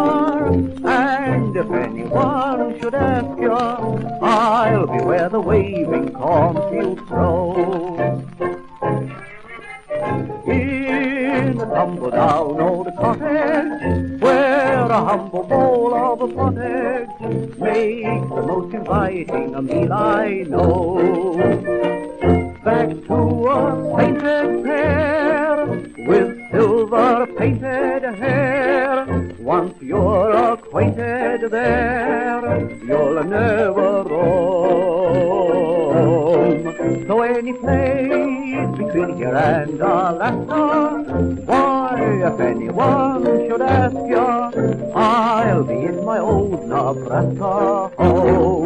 are. And if anyone should ask you, I'll be where the waving cornfields grow. In a tumble-down old cottage, where a humble bowl of a pottage makes the most inviting a meal I know. Back to a painted pair with silver painted hair. Once you're acquainted there, you'll never roam. So any place between here and Alaska, why, if anyone should ask you, I'll be in my old Nebraska home.